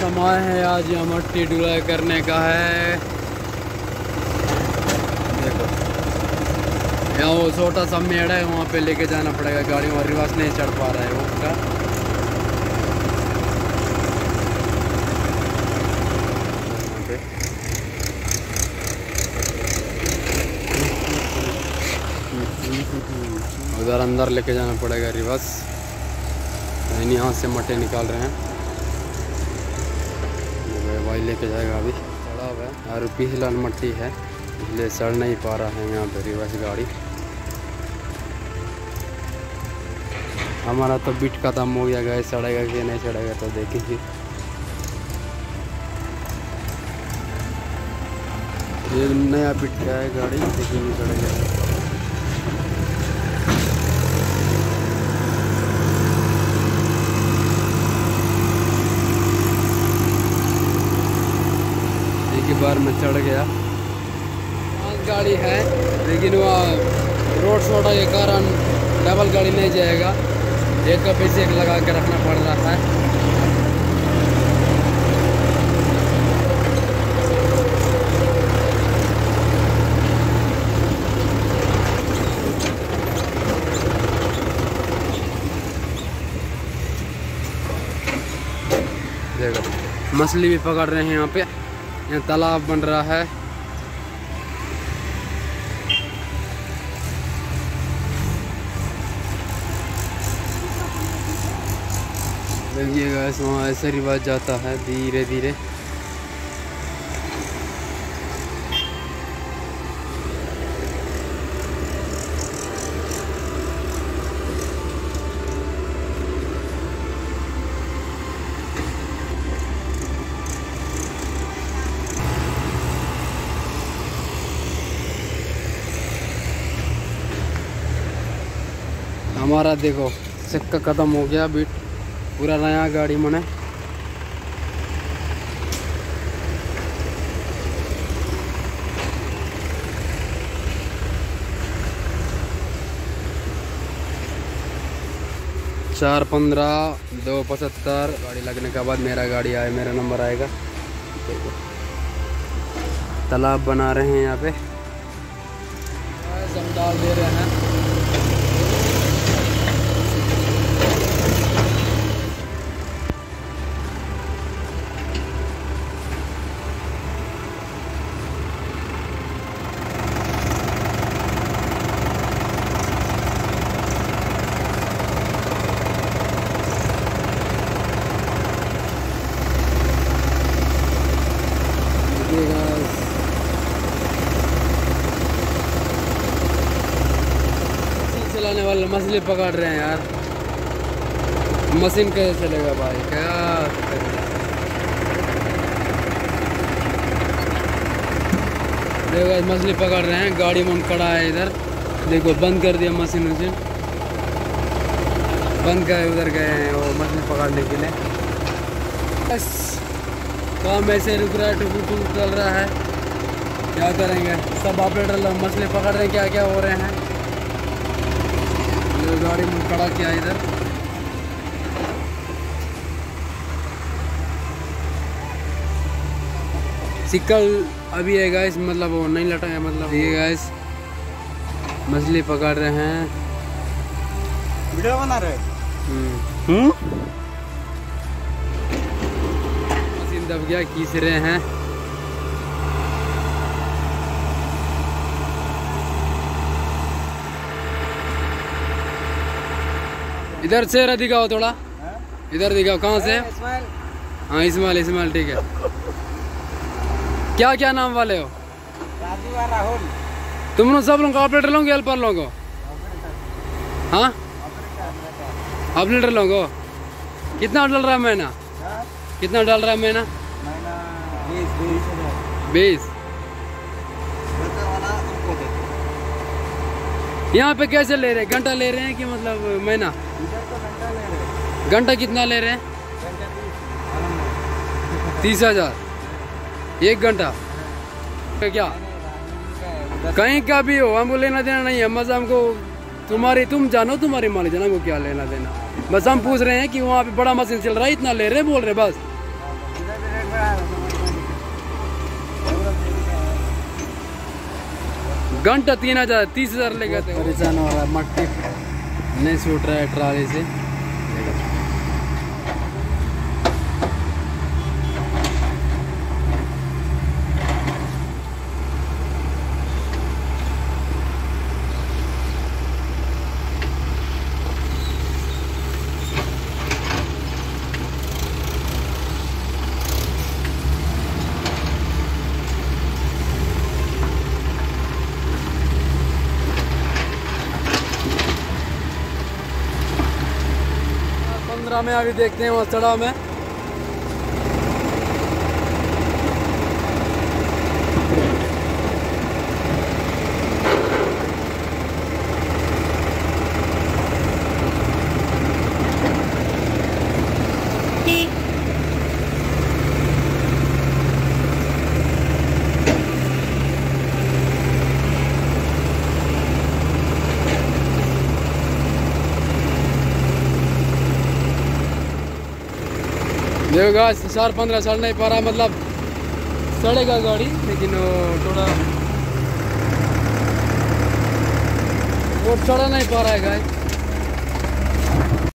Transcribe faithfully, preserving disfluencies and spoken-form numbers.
समय है आज यहाँ मट्टी ढुलाई करने का है। देखो यहाँ वो छोटा सा मेड़ है, वहाँ पे लेके जाना पड़ेगा गाड़ी, वहाँ रिवर्स नहीं चढ़ पा रहा है वो का। उधर अंदर लेके जाना पड़ेगा रिवर्स, यहाँ से मट्टी निकाल रहे हैं, भाई लेके जाएगा। अभी चढ़ा हुआ है और पिछला मट्टी है इसलिए चढ़ नहीं पा रहा है यहाँ पे रिवर्स गाड़ी। हमारा तो बिट खत्म हो गया, गैस चढ़ेगा कि नहीं चढ़ेगा तो देखेंगे। ये नया बिट का है गाड़ी, देखेंगे चढ़ेगा। एक बार में चढ़ गया। गाड़ी है लेकिन वह रोड छोटा के कारण डबल गाड़ी नहीं जाएगा, एक का पीछे एक लगा के रखना पड़ रहा है। देखो मछली भी पकड़ रहे हैं यहाँ पे, यहाँ तालाब बन रहा है। देखिएगा वहाँ ऐसे रिवाज जाता है धीरे धीरे। हमारा देखो चक्का खत्म हो गया, बिट पूरा नया गाड़ी मने। चार पंद्रह दो पचहत्तर गाड़ी लगने के बाद मेरा गाड़ी आए, मेरा नंबर आएगा। देखो तालाब बना रहे हैं यहाँ पे, हम डाल दे रहे हैं। चलाने वाले मछली पकड़ रहे हैं यार, मशीन कैसे चलेगा भाई, क्या देखो मछली पकड़ रहे हैं। गाड़ी में खड़ा है इधर, देखो बंद कर दिया मशीन, मशीन बंद कर, उधर गए हैं वो मछली पकड़ने के लिए। बस काम ऐसे रुक रहा है, टुक टुक चल रहा है, क्या करेंगे। सब ऑपरेटर लोग मछली पकड़ रहे हैं, क्या क्या हो रहे हैं। गाड़ी में खड़ा किया इधर, सिक्कल अभी है गाइस, मतलब वो नहीं लटा है, मतलब ये गाइस मछली पकड़ रहे हैं, वीडियो बना रहे हम्म मशीन दब गया, खींच रहे हैं। इधर से दिखाओ थोड़ा, इधर दिखाओ, कहाँ से? हाँ इस्माइल, इस्माइल ठीक है। क्या क्या नाम वाले हो? राजू और राहुल। तुम लोग सब लोग ऑपरेटर लोग, हेल्पर लोग हो? हाँ ऑपरेटर लोग हो। कितना डल रहा है महीना? कितना डल रहा है महीना? बीस। यहाँ पे कैसे ले रहे हैं? घंटा ले रहे हैं कि मतलब महीना? घंटा कितना ले रहे हैं? तीस हजार एक घंटा। क्या कहीं का भी हो, हमको लेना देना नहीं है, मजा हमको तुम्हारी, तुम जानो तुम्हारी मालिक जाना, हमको क्या लेना देना। बस हम पूछ रहे हैं कि वहाँ पे बड़ा मशीन चल रहा है, इतना ले रहे बोल रहे बस। घंटा तीन हजार तीस हजार ले गए थे। परेशान हो रहा है, मट्टी नहीं छूट रहा है ट्राली से। पंद्रह में अभी देखते हैं वहाँ सड़ा में। देखो गाइस, चार पंद्रह साल नहीं पा रहा, मतलब सड़ेगा गाड़ी, लेकिन वो थोड़ा वो चढ़ा नहीं पा रहा है गाइस।